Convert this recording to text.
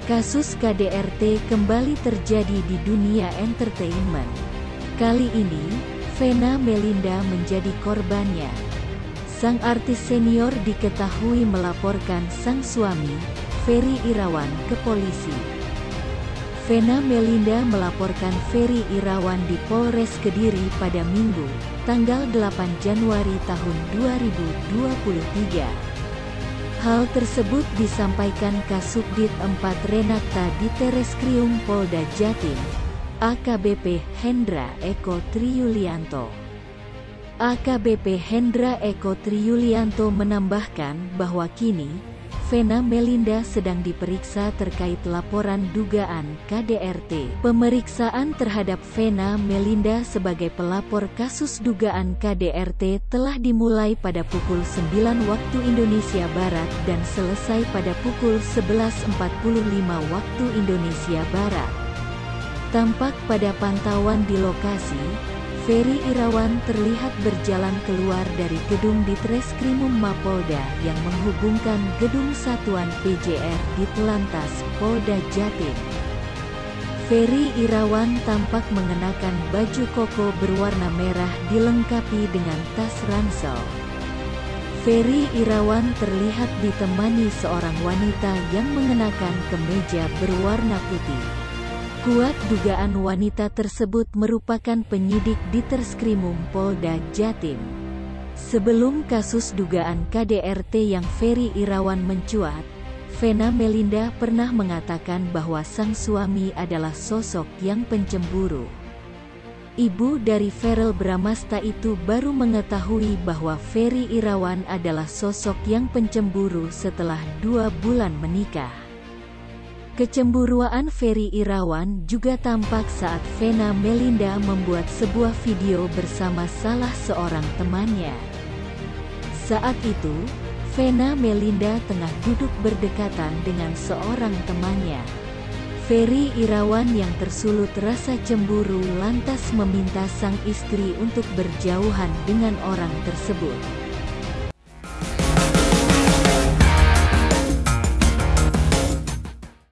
Kasus KDRT kembali terjadi di dunia entertainment. Kali ini, Vena Melinda menjadi korbannya. Sang artis senior diketahui melaporkan sang suami, Ferry Irawan, ke polisi. Vena Melinda melaporkan Ferry Irawan di Polres Kediri pada Minggu, tanggal 8 Januari tahun 2023. Hal tersebut disampaikan Kasubdit 4 Renakta di Tereskrium Polda Jatim, AKBP Hendra Eko Triyulianto. AKBP Hendra Eko Triyulianto menambahkan bahwa kini, Vena Melinda sedang diperiksa terkait laporan dugaan KDRT. Pemeriksaan terhadap Vena Melinda sebagai pelapor kasus dugaan KDRT telah dimulai pada pukul 9 waktu Indonesia Barat dan selesai pada pukul 11.45 waktu Indonesia Barat. Tampak pada pantauan di lokasi, Ferry Irawan terlihat berjalan keluar dari gedung di Treskrimum Mapolda yang menghubungkan gedung Satuan PJR di Telantas, Polda Jatim. Ferry Irawan tampak mengenakan baju koko berwarna merah dilengkapi dengan tas ransel. Ferry Irawan terlihat ditemani seorang wanita yang mengenakan kemeja berwarna putih. Kuat dugaan wanita tersebut merupakan penyidik di Tereskrimum Polda Jatim. Sebelum kasus dugaan KDRT yang Ferry Irawan mencuat, Vena Melinda pernah mengatakan bahwa sang suami adalah sosok yang pencemburu. Ibu dari Verrell Bramasta itu baru mengetahui bahwa Ferry Irawan adalah sosok yang pencemburu setelah 2 bulan menikah. Kecemburuan Ferry Irawan juga tampak saat Vena Melinda membuat sebuah video bersama salah seorang temannya. Saat itu, Vena Melinda tengah duduk berdekatan dengan seorang temannya. Ferry Irawan yang tersulut rasa cemburu lantas meminta sang istri untuk berjauhan dengan orang tersebut.